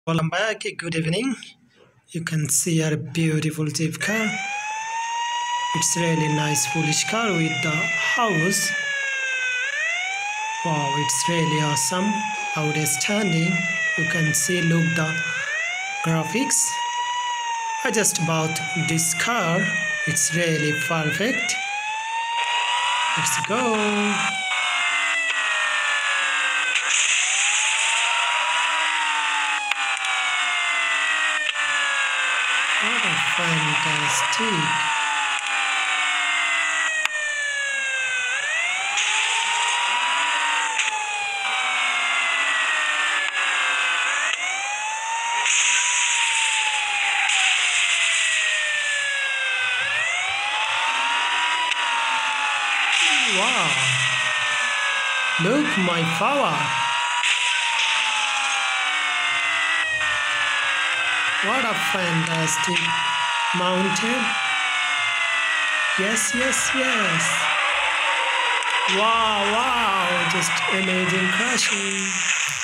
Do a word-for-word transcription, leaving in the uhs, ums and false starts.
Welcome back. Good evening. You can see our beautiful Jeep car. It's really nice foolish car with the house. Wow, it's really awesome. Outstanding. You can see, look the graphics. I just bought this car. It's really perfect. Let's go. What a fantastic. Wow. Look my power. What a fantastic mountain. Yes, yes, yes. Wow, wow. Just amazing crashing.